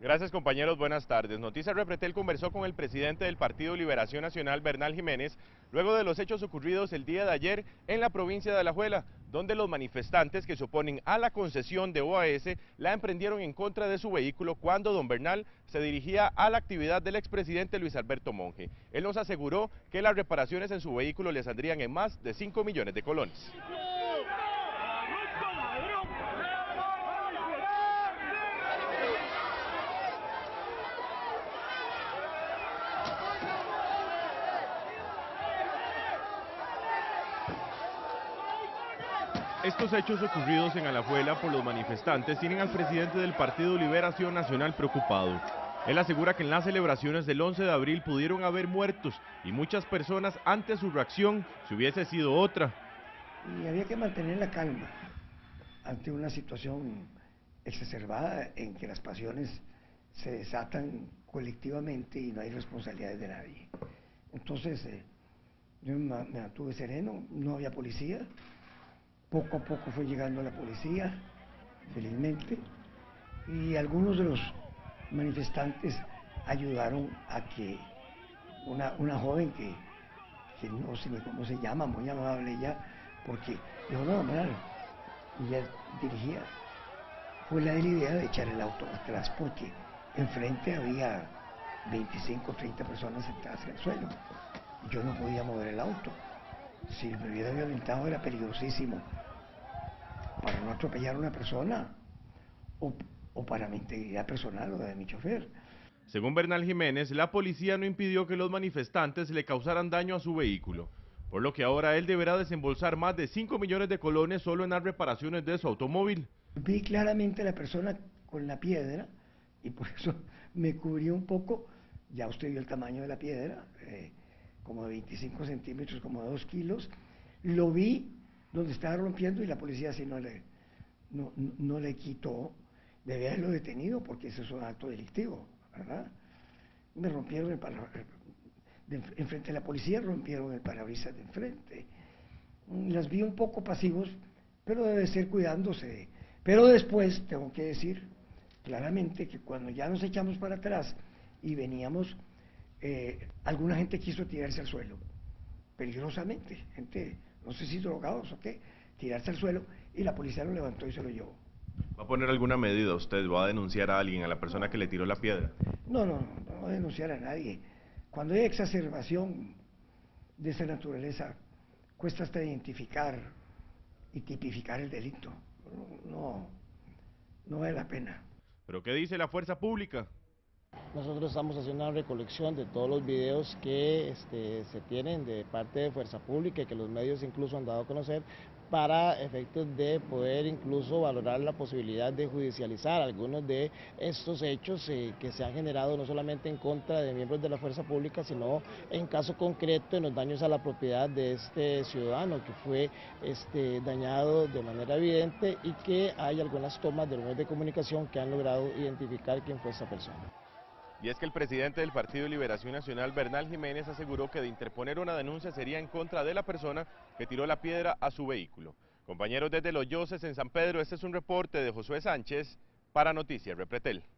Gracias, compañeros, buenas tardes. Noticias Repretel conversó con el presidente del Partido Liberación Nacional, Bernal Jiménez, luego de los hechos ocurridos el día de ayer en la provincia de Alajuela, donde los manifestantes que se oponen a la concesión de OAS la emprendieron en contra de su vehículo cuando don Bernal se dirigía a la actividad del expresidente Luis Alberto Monge. Él nos aseguró que las reparaciones en su vehículo le saldrían en más de 5 millones de colones. Estos hechos ocurridos en Alajuela por los manifestantes tienen al presidente del Partido Liberación Nacional preocupado. Él asegura que en las celebraciones del 11 de abril pudieron haber muertos y muchas personas ante su reacción si hubiese sido otra. Y había que mantener la calma ante una situación exacerbada en que las pasiones se desatan colectivamente y no hay responsabilidades de nadie. Entonces yo me mantuve sereno, no había policía. Poco a poco fue llegando la policía, felizmente, y algunos de los manifestantes ayudaron a que una joven que no sé ni cómo se llama, muy amable ella, porque dijo, no, mal, y ella dirigía, fue la idea de echar el auto atrás, porque enfrente había 25 o 30 personas sentadas en el suelo. Yo no podía mover el auto. Si me hubiera violentado era peligrosísimo para no atropellar a una persona o para mi integridad personal o la de mi chofer. Según Bernal Jiménez, la policía no impidió que los manifestantes le causaran daño a su vehículo, por lo que ahora él deberá desembolsar más de 5 millones de colones solo en las reparaciones de su automóvil. Vi claramente a la persona con la piedra y por eso me cubrió un poco. Ya usted vio el tamaño de la piedra, como de 25 centímetros, como de 2 kilos. Lo vi donde estaba rompiendo y la policía así no le quitó. Debe haberlo detenido porque eso es un acto delictivo, ¿verdad? Me rompieron enfrente de la policía, rompieron el parabrisas de enfrente. Las vi un poco pasivos, pero debe ser cuidándose. Pero después tengo que decir claramente que cuando ya nos echamos para atrás y veníamos, alguna gente quiso tirarse al suelo, peligrosamente, gente, no sé si drogados o qué, tirarse al suelo y la policía lo levantó y se lo llevó. ¿Va a poner alguna medida usted? ¿Va a denunciar a alguien, a la persona que le tiró la piedra? No voy a denunciar a nadie. Cuando hay exacerbación de esa naturaleza, cuesta hasta identificar y tipificar el delito. No vale la pena. ¿Pero qué dice la fuerza pública? Nosotros estamos haciendo una recolección de todos los videos que se tienen de parte de Fuerza Pública y que los medios incluso han dado a conocer para efectos de poder incluso valorar la posibilidad de judicializar algunos de estos hechos que se han generado no solamente en contra de miembros de la Fuerza Pública, sino en caso concreto en los daños a la propiedad de este ciudadano que fue dañado de manera evidente y que hay algunas tomas de los medios de comunicación que han logrado identificar quién fue esa persona. Y es que el presidente del Partido Liberación Nacional, Bernal Jiménez, aseguró que de interponer una denuncia sería en contra de la persona que tiró la piedra a su vehículo. Compañeros desde Los Yoses en San Pedro, este es un reporte de Josué Sánchez para Noticias Repretel.